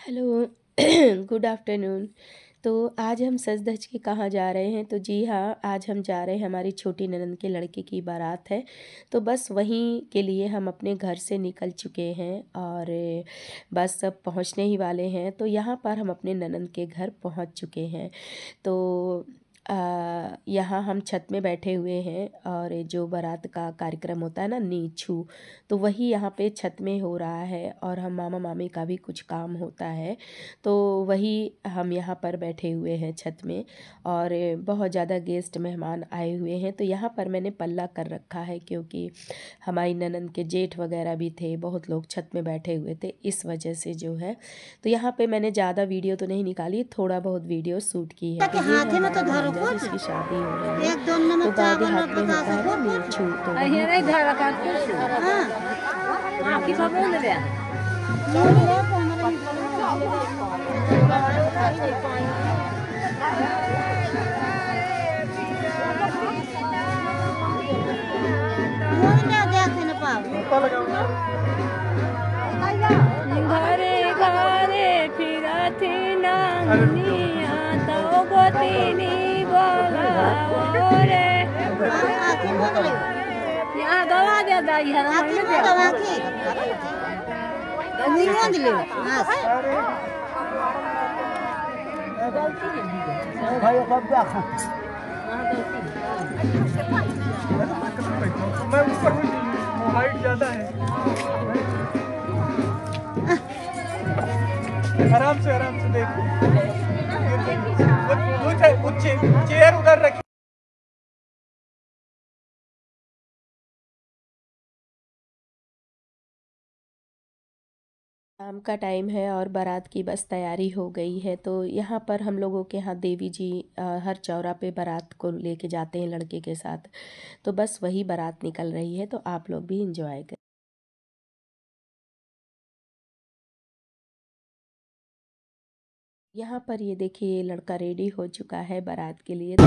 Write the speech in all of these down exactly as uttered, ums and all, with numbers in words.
Hello. Good afternoon. तो आज हम सज धज के कहाँ जा रहे हैं? तो जी हाँ, आज हम जा रहे हैं, हमारी छोटी ननंद के लड़के की बारात है। तो बस वहीं के लिए हम अपने घर से निकल चुके हैं और बस सब पहुँचने ही वाले हैं। तो यहाँ पर हम अपने ननंद के घर पहुँच चुके हैं। तो आ, यहाँ हम छत में बैठे हुए हैं और जो बारात का कार्यक्रम होता है ना, नीछू, तो वही यहाँ पे छत में हो रहा है और हम मामा मामी का भी कुछ काम होता है। तो वही हम यहाँ पर बैठे हुए हैं छत में और बहुत ज़्यादा गेस्ट मेहमान आए हुए हैं। तो यहाँ पर मैंने पल्ला कर रखा है क्योंकि हमारी ननंद के जेठ वगैरह भी थे, बहुत लोग छत में बैठे हुए थे, इस वजह से जो है। तो यहाँ पे मैंने ज़्यादा वीडियो तो नहीं निकाली, थोड़ा बहुत वीडियो शूट की है। तो ये है हमारा भांजा जिसकी शादी हो रही है। तो गाय देहात में होता है ना नीछू, तो वही घरे घरे फिरती नंगनिया तो गोतिनी बोलावो रे। यहाँ दवा दे दाई है ना, दवा की नहीं मान ले भाई कब देखा मैं ऊपर हूँ, हाइट ज्यादा है। आराम से आराम से देख, वो चेयर उधर रखी। शाम का टाइम है और बारात की बस तैयारी हो गई है। तो यहाँ पर हम लोगों के यहाँ देवी जी आ, हर चौरा पे बारात को लेके जाते हैं लड़के के साथ। तो बस वही बारात निकल रही है, तो आप लोग भी इंजॉय करें। यहाँ पर ये देखिए, लड़का रेडी हो चुका है बारात के लिए।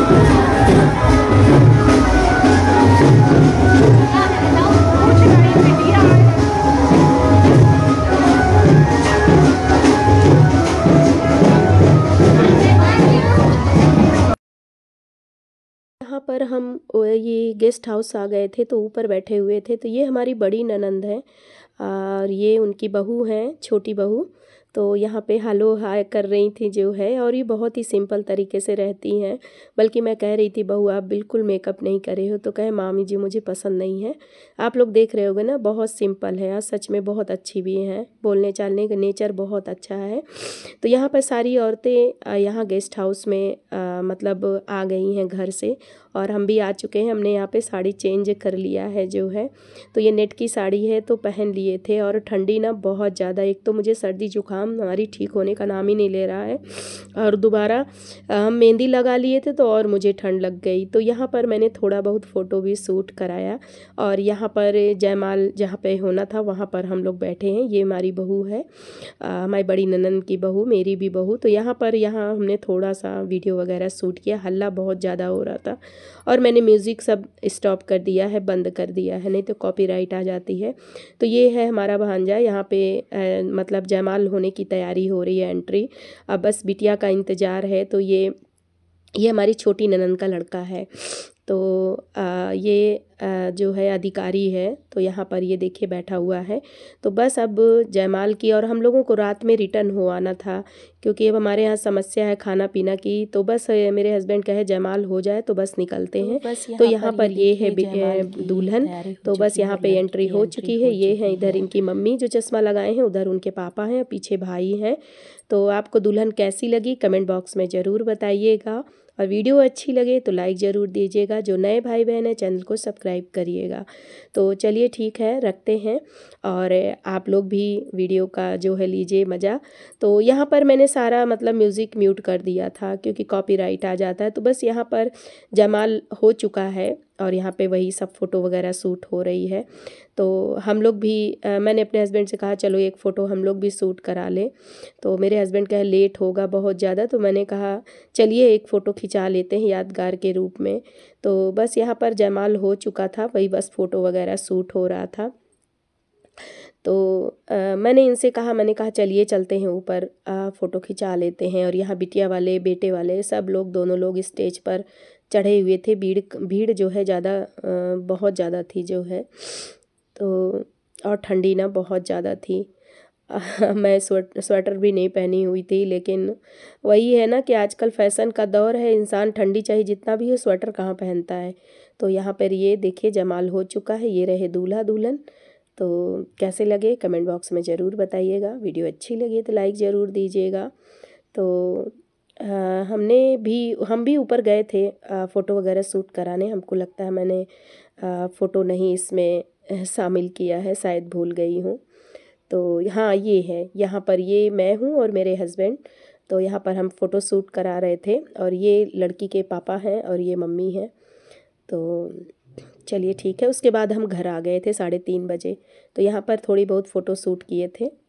यहाँ पर हम ये गेस्ट हाउस आ गए थे, तो ऊपर बैठे हुए थे। तो ये हमारी बड़ी ननंद है और ये उनकी बहू है, छोटी बहू। तो यहाँ पे हालो हाय कर रही थी जो है, और ये बहुत ही सिंपल तरीके से रहती हैं। बल्कि मैं कह रही थी, बहू आप बिल्कुल मेकअप नहीं करे हो, तो कहे मामी जी मुझे पसंद नहीं है। आप लोग देख रहे होगे ना, बहुत सिंपल है, सच में बहुत अच्छी भी हैं, बोलने चालने का नेचर बहुत अच्छा है। तो यहाँ पर सारी औरतें यहाँ गेस्ट हाउस में आ, मतलब आ गई हैं घर से, और हम भी आ चुके हैं। हमने यहाँ पे साड़ी चेंज कर लिया है जो है। तो ये नेट की साड़ी है, तो पहन लिए थे। और ठंडी ना बहुत ज़्यादा, एक तो मुझे सर्दी जुकाम हमारी ठीक होने का नाम ही नहीं ले रहा है, और दोबारा हम मेहंदी लगा लिए थे तो और मुझे ठंड लग गई। तो यहाँ पर मैंने थोड़ा बहुत फ़ोटो भी शूट कराया, और यहाँ पर जयमाल जहाँ पे होना था वहाँ पर हम लोग बैठे हैं। ये हमारी बहू है, हमारी बड़ी ननंद की बहू, मेरी भी बहू। तो यहाँ पर यहाँ हमने थोड़ा सा वीडियो वगैरह शूट किया। हल्ला बहुत ज़्यादा हो रहा था और मैंने म्यूज़िक सब स्टॉप कर दिया है, बंद कर दिया है, नहीं तो कॉपीराइट आ जाती है। तो ये है हमारा भांजा। यहाँ पे आ, मतलब जयमाल होने की तैयारी हो रही है, एंट्री। अब बस बिटिया का इंतज़ार है। तो ये ये हमारी छोटी ननंद का लड़का है। तो आ, ये आ, जो है अधिकारी है, तो यहाँ पर ये देखिए बैठा हुआ है। तो बस अब जयमाल की, और हम लोगों को रात में रिटर्न हो आना था क्योंकि अब हमारे यहाँ समस्या है खाना पीना की। तो बस मेरे हस्बैंड कहे जयमाल हो जाए तो बस निकलते हैं। तो, बस यहाँ तो यहाँ पर ये है दुल्हन। तो बस यहाँ पे एंट्री हो चुकी है। ये है इधर इनकी मम्मी जो चश्मा लगाए हैं, उधर उनके पापा हैं, पीछे भाई हैं। तो आपको दुल्हन कैसी लगी कमेंट बॉक्स में ज़रूर बताइएगा, और वीडियो अच्छी लगे तो लाइक ज़रूर दीजिएगा। जो नए भाई बहन हैं चैनल को सब्सक्राइब करिएगा। तो चलिए ठीक है, रखते हैं, और आप लोग भी वीडियो का जो है लीजिए मज़ा। तो यहाँ पर मैंने सारा मतलब म्यूज़िक म्यूट कर दिया था क्योंकि कॉपीराइट आ जाता है। तो बस यहाँ पर जयमाल हो चुका है और यहाँ पे वही सब फ़ोटो वगैरह शूट हो रही है। तो हम लोग भी आ, मैंने अपने हस्बैंड से कहा चलो एक फ़ोटो हम लोग भी शूट करा लें। तो मेरे हस्बैंड कहे लेट होगा बहुत ज़्यादा, तो मैंने कहा चलिए एक फ़ोटो खिंचा लेते हैं यादगार के रूप में। तो बस यहाँ पर जयमाल हो चुका था, वही बस फ़ोटो वगैरह शूट हो रहा था। तो आ, मैंने इनसे कहा मैंने कहा चलिए चलते हैं ऊपर, फ़ोटो खिंचा लेते हैं। और यहाँ बिटिया वाले बेटे वाले सब लोग दोनों लोग स्टेज पर चढ़े हुए थे। भीड़ भीड़ जो है ज़्यादा बहुत ज़्यादा थी जो है, तो और ठंडी ना बहुत ज़्यादा थी। मैं स्वेट स्वेटर भी नहीं पहनी हुई थी, लेकिन वही है ना कि आजकल फैशन का दौर है, इंसान ठंडी चाहे जितना भी हो स्वेटर कहाँ पहनता है। तो यहाँ पर ये देखिए जमाल हो चुका है, ये रहे दूल्हा दुल्हन। तो कैसे लगे कमेंट बॉक्स में ज़रूर बताइएगा। वीडियो अच्छी लगी तो लाइक ज़रूर दीजिएगा। तो आ, हमने भी हम भी ऊपर गए थे फ़ोटो वगैरह शूट कराने। हमको लगता है मैंने आ, फ़ोटो नहीं इसमें शामिल किया है, शायद भूल गई हूँ। तो हाँ ये है, यहाँ पर ये मैं हूँ और मेरे हस्बैंड। तो यहाँ पर हम फ़ोटो शूट करा रहे थे और ये लड़की के पापा हैं और ये मम्मी हैं। तो चलिए ठीक है। उसके बाद हम घर आ गए थे साढ़े तीन बजे। तो यहाँ पर थोड़ी बहुत फ़ोटो शूट किए थे।